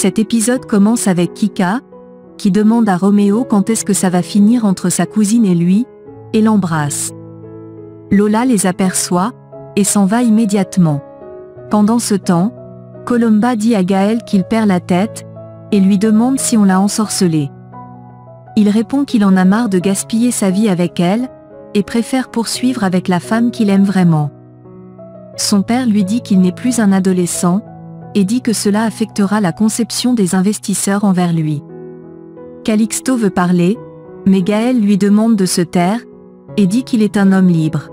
Cet épisode commence avec Kika, qui demande à Roméo quand est-ce que ça va finir entre sa cousine et lui, et l'embrasse. Lola les aperçoit, et s'en va immédiatement. Pendant ce temps, Colomba dit à Gaël qu'il perd la tête, et lui demande si on l'a ensorcelé. Il répond qu'il en a marre de gaspiller sa vie avec elle, et préfère poursuivre avec la femme qu'il aime vraiment. Son père lui dit qu'il n'est plus un adolescent, et dit que cela affectera la conception des investisseurs envers lui. Calixto veut parler, mais Gaël lui demande de se taire, et dit qu'il est un homme libre.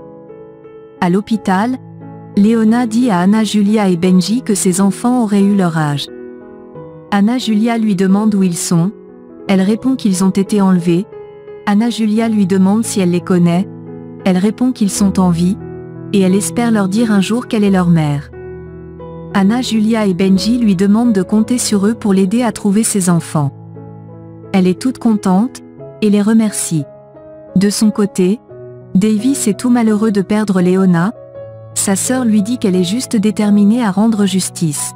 À l'hôpital, Léona dit à Anna Julia et Benji que ses enfants auraient eu leur âge. Anna Julia lui demande où ils sont, elle répond qu'ils ont été enlevés. Anna Julia lui demande si elle les connaît, elle répond qu'ils sont en vie, et elle espère leur dire un jour quelle est leur mère. Anna Julia et Benji lui demandent de compter sur eux pour l'aider à trouver ses enfants. Elle est toute contente, et les remercie. De son côté, Davis est tout malheureux de perdre Léona. Sa sœur lui dit qu'elle est juste déterminée à rendre justice.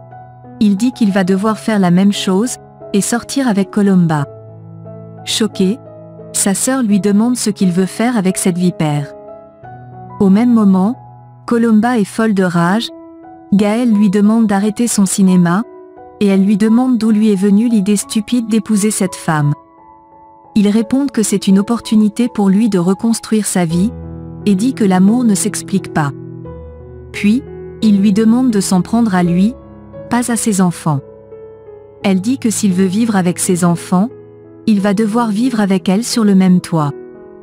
Il dit qu'il va devoir faire la même chose, et sortir avec Colomba. Choqué, sa sœur lui demande ce qu'il veut faire avec cette vipère. Au même moment, Colomba est folle de rage. Gaël lui demande d'arrêter son cinéma, et elle lui demande d'où lui est venue l'idée stupide d'épouser cette femme. Ils répondent que c'est une opportunité pour lui de reconstruire sa vie, et dit que l'amour ne s'explique pas. Puis, il lui demande de s'en prendre à lui, pas à ses enfants. Elle dit que s'il veut vivre avec ses enfants, il va devoir vivre avec elle sur le même toit.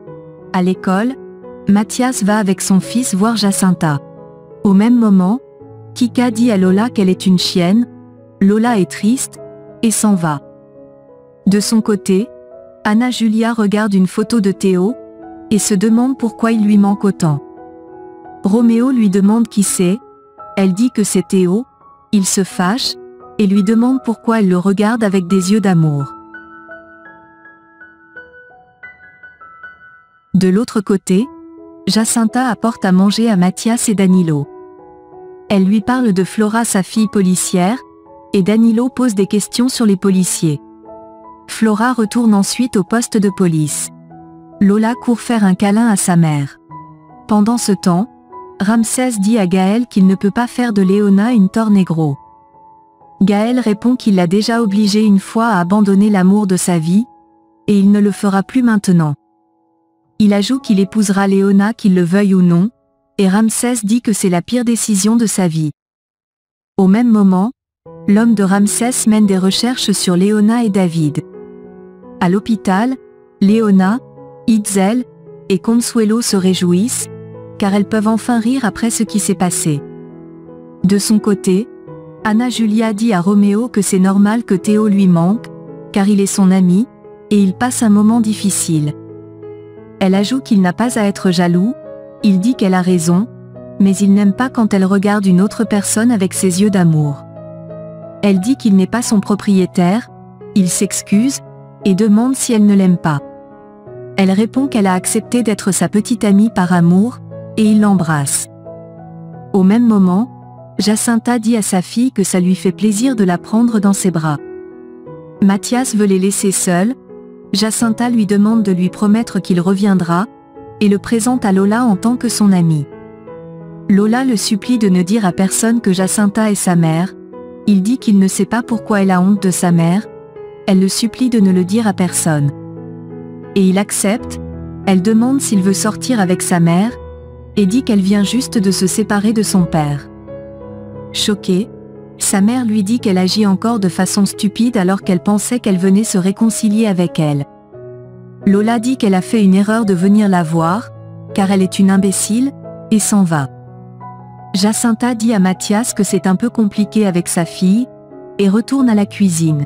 À l'école, Mathias va avec son fils voir Jacinta. Au même moment, Kika dit à Lola qu'elle est une chienne. Lola est triste, et s'en va. De son côté, Anna Julia regarde une photo de Théo, et se demande pourquoi il lui manque autant. Roméo lui demande qui c'est, elle dit que c'est Théo, il se fâche, et lui demande pourquoi elle le regarde avec des yeux d'amour. De l'autre côté, Jacinta apporte à manger à Mathias et Danilo. Elle lui parle de Flora, sa fille policière, et Danilo pose des questions sur les policiers. Flora retourne ensuite au poste de police. Lola court faire un câlin à sa mère. Pendant ce temps, Ramsès dit à Gaël qu'il ne peut pas faire de Léona une tornégro. Gaël répond qu'il l'a déjà obligée une fois à abandonner l'amour de sa vie, et il ne le fera plus maintenant. Il ajoute qu'il épousera Léona qu'il le veuille ou non, et Ramsès dit que c'est la pire décision de sa vie. Au même moment, l'homme de Ramsès mène des recherches sur Léona et David. À l'hôpital, Léona, Itzel et Consuelo se réjouissent, car elles peuvent enfin rire après ce qui s'est passé. De son côté, Anna Julia dit à Roméo que c'est normal que Théo lui manque, car il est son ami, et il passe un moment difficile. Elle ajoute qu'il n'a pas à être jaloux, il dit qu'elle a raison, mais il n'aime pas quand elle regarde une autre personne avec ses yeux d'amour. Elle dit qu'il n'est pas son propriétaire, il s'excuse, et demande si elle ne l'aime pas. Elle répond qu'elle a accepté d'être sa petite amie par amour, et il l'embrasse. Au même moment, Jacinta dit à sa fille que ça lui fait plaisir de la prendre dans ses bras. Mathias veut les laisser seuls, Jacinta lui demande de lui promettre qu'il reviendra, et le présente à Lola en tant que son amie. Lola le supplie de ne dire à personne que Jacinta est sa mère, il dit qu'il ne sait pas pourquoi elle a honte de sa mère, elle le supplie de ne le dire à personne. Et il accepte, elle demande s'il veut sortir avec sa mère, et dit qu'elle vient juste de se séparer de son père. Choquée, sa mère lui dit qu'elle agit encore de façon stupide alors qu'elle pensait qu'elle venait se réconcilier avec elle. Lola dit qu'elle a fait une erreur de venir la voir, car elle est une imbécile, et s'en va. Jacinta dit à Mathias que c'est un peu compliqué avec sa fille, et retourne à la cuisine.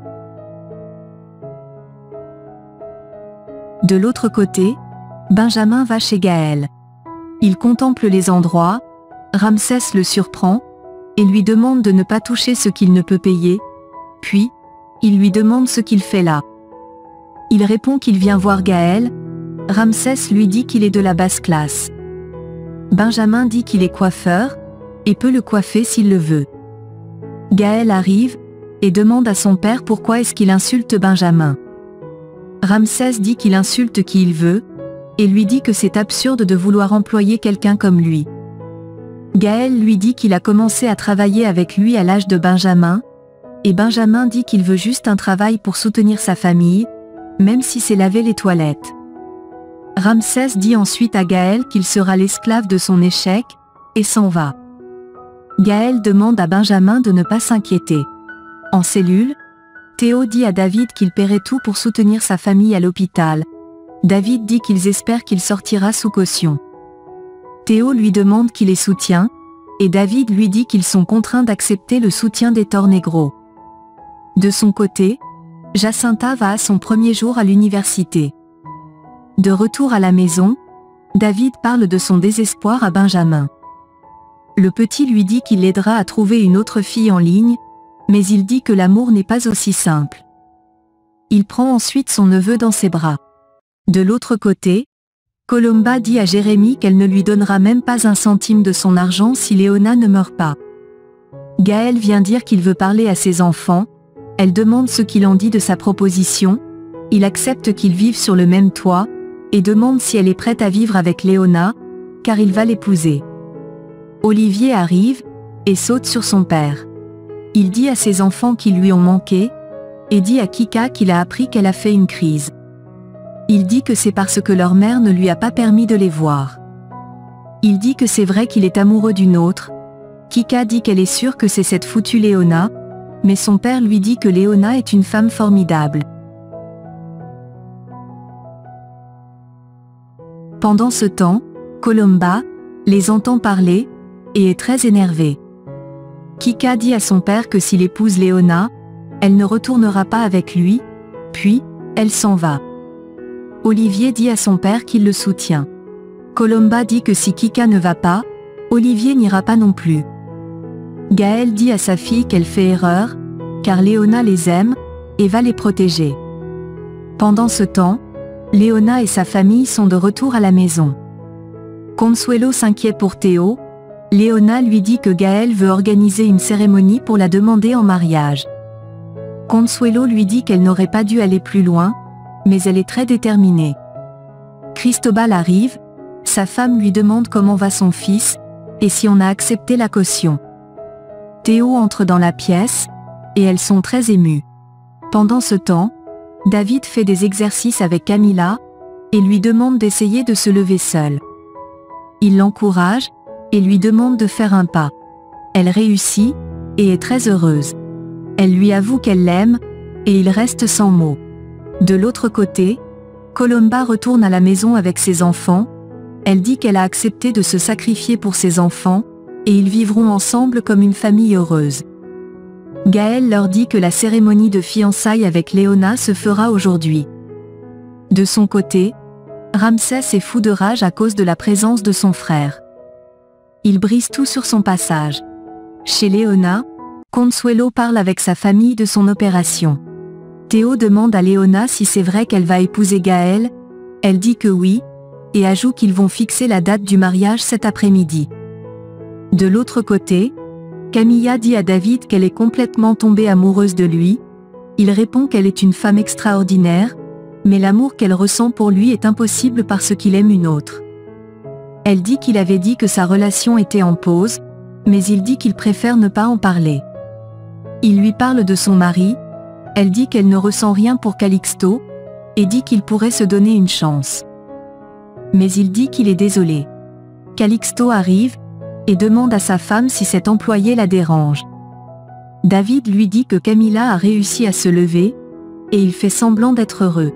De l'autre côté, Benjamin va chez Gaël. Il contemple les endroits, Ramsès le surprend, et lui demande de ne pas toucher ce qu'il ne peut payer, puis, il lui demande ce qu'il fait là. Il répond qu'il vient voir Gaël, Ramsès lui dit qu'il est de la basse classe. Benjamin dit qu'il est coiffeur, et peut le coiffer s'il le veut. Gaël arrive, et demande à son père pourquoi est-ce qu'il insulte Benjamin. Ramsès dit qu'il insulte qui il veut, et lui dit que c'est absurde de vouloir employer quelqu'un comme lui. Gaël lui dit qu'il a commencé à travailler avec lui à l'âge de Benjamin, et Benjamin dit qu'il veut juste un travail pour soutenir sa famille, même si c'est laver les toilettes. Ramsès dit ensuite à Gaël qu'il sera l'esclave de son échec, et s'en va. Gaël demande à Benjamin de ne pas s'inquiéter. En cellule, Théo dit à David qu'il paierait tout pour soutenir sa famille à l'hôpital. David dit qu'ils espèrent qu'il sortira sous caution. Théo lui demande qui les soutient, et David lui dit qu'ils sont contraints d'accepter le soutien des Tornégros. De son côté, Jacinta va à son premier jour à l'université. De retour à la maison, David parle de son désespoir à Benjamin. Le petit lui dit qu'il l'aidera à trouver une autre fille en ligne, mais il dit que l'amour n'est pas aussi simple. Il prend ensuite son neveu dans ses bras. De l'autre côté, Colomba dit à Jérémie qu'elle ne lui donnera même pas un centime de son argent si Léona ne meurt pas. Gaël vient dire qu'il veut parler à ses enfants, elle demande ce qu'il en dit de sa proposition, il accepte qu'ils vivent sur le même toit, et demande si elle est prête à vivre avec Léona, car il va l'épouser. Olivier arrive, et saute sur son père. Il dit à ses enfants qu'ils lui ont manqué, et dit à Kika qu'il a appris qu'elle a fait une crise. Il dit que c'est parce que leur mère ne lui a pas permis de les voir. Il dit que c'est vrai qu'il est amoureux d'une autre. Kika dit qu'elle est sûre que c'est cette foutue Léona, mais son père lui dit que Léona est une femme formidable. Pendant ce temps, Colomba les entend parler, et est très énervée. Kika dit à son père que s'il épouse Léona, elle ne retournera pas avec lui, puis, elle s'en va. Olivier dit à son père qu'il le soutient. Colomba dit que si Kika ne va pas, Olivier n'ira pas non plus. Gaël dit à sa fille qu'elle fait erreur, car Léona les aime, et va les protéger. Pendant ce temps, Léona et sa famille sont de retour à la maison. Consuelo s'inquiète pour Théo. Léona lui dit que Gaël veut organiser une cérémonie pour la demander en mariage. Consuelo lui dit qu'elle n'aurait pas dû aller plus loin, mais elle est très déterminée. Cristobal arrive, sa femme lui demande comment va son fils, et si on a accepté la caution. Théo entre dans la pièce, et elles sont très émues. Pendant ce temps, David fait des exercices avec Camilla, et lui demande d'essayer de se lever seule. Il l'encourage, et lui demande de faire un pas. Elle réussit, et est très heureuse. Elle lui avoue qu'elle l'aime, et il reste sans mots. De l'autre côté, Colomba retourne à la maison avec ses enfants, elle dit qu'elle a accepté de se sacrifier pour ses enfants, et ils vivront ensemble comme une famille heureuse. Gaël leur dit que la cérémonie de fiançailles avec Léona se fera aujourd'hui. De son côté, Ramsès est fou de rage à cause de la présence de son frère. Il brise tout sur son passage. Chez Léona, Consuelo parle avec sa famille de son opération. Théo demande à Léona si c'est vrai qu'elle va épouser Gaël, elle dit que oui, et ajoute qu'ils vont fixer la date du mariage cet après-midi. De l'autre côté, Camilla dit à David qu'elle est complètement tombée amoureuse de lui, il répond qu'elle est une femme extraordinaire, mais l'amour qu'elle ressent pour lui est impossible parce qu'il aime une autre. Elle dit qu'il avait dit que sa relation était en pause, mais il dit qu'il préfère ne pas en parler. Il lui parle de son mari, elle dit qu'elle ne ressent rien pour Calixto, et dit qu'il pourrait se donner une chance. Mais il dit qu'il est désolé. Calixto arrive, et demande à sa femme si cet employé la dérange. David lui dit que Camilla a réussi à se lever, et il fait semblant d'être heureux.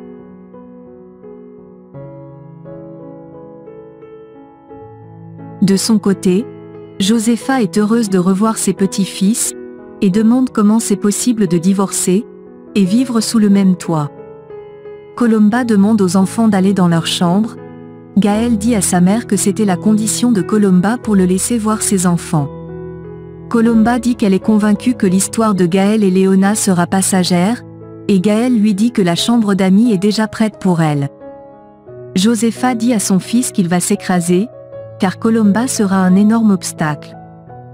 De son côté, Josepha est heureuse de revoir ses petits-fils, et demande comment c'est possible de divorcer, et vivre sous le même toit. Colomba demande aux enfants d'aller dans leur chambre. Gaël dit à sa mère que c'était la condition de Colomba pour le laisser voir ses enfants. Colomba dit qu'elle est convaincue que l'histoire de Gaël et Léona sera passagère, et Gaël lui dit que la chambre d'amis est déjà prête pour elle. Josepha dit à son fils qu'il va s'écraser, car Colomba sera un énorme obstacle.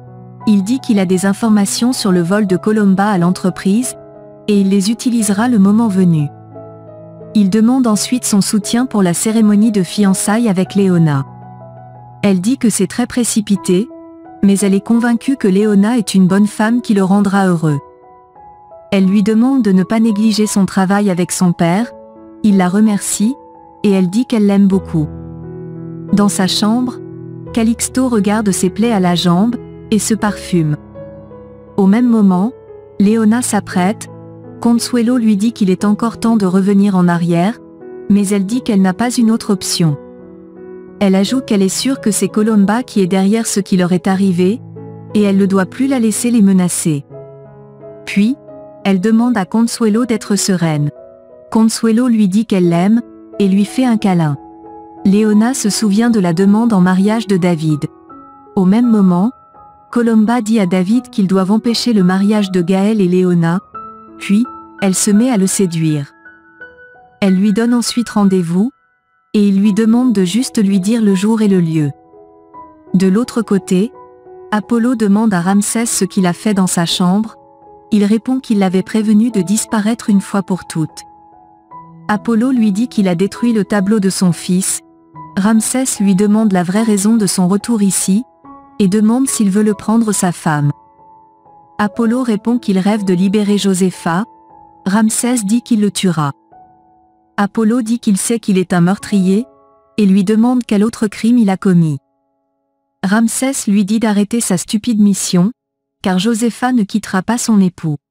Il dit qu'il a des informations sur le vol de Columba à l'entreprise, et il les utilisera le moment venu. Il demande ensuite son soutien pour la cérémonie de fiançailles avec Léona. Elle dit que c'est très précipité, mais elle est convaincue que Léona est une bonne femme qui le rendra heureux. Elle lui demande de ne pas négliger son travail avec son père, il la remercie, et elle dit qu'elle l'aime beaucoup. Dans sa chambre, Calixto regarde ses plaies à la jambe, et se parfume. Au même moment, Léona s'apprête, Consuelo lui dit qu'il est encore temps de revenir en arrière, mais elle dit qu'elle n'a pas une autre option. Elle ajoute qu'elle est sûre que c'est Columba qui est derrière ce qui leur est arrivé, et elle ne doit plus la laisser les menacer. Puis, elle demande à Consuelo d'être sereine. Consuelo lui dit qu'elle l'aime, et lui fait un câlin. Léona se souvient de la demande en mariage de David. Au même moment, Columba dit à David qu'ils doivent empêcher le mariage de Gaël et Léona, puis, elle se met à le séduire. Elle lui donne ensuite rendez-vous, et il lui demande de juste lui dire le jour et le lieu. De l'autre côté, Apollo demande à Ramsès ce qu'il a fait dans sa chambre, il répond qu'il l'avait prévenu de disparaître une fois pour toutes. Apollo lui dit qu'il a détruit le tableau de son fils, Ramsès lui demande la vraie raison de son retour ici, et demande s'il veut le prendre sa femme. Apollo répond qu'il rêve de libérer Josépha, Ramsès dit qu'il le tuera. Apollo dit qu'il sait qu'il est un meurtrier, et lui demande quel autre crime il a commis. Ramsès lui dit d'arrêter sa stupide mission, car Josépha ne quittera pas son époux.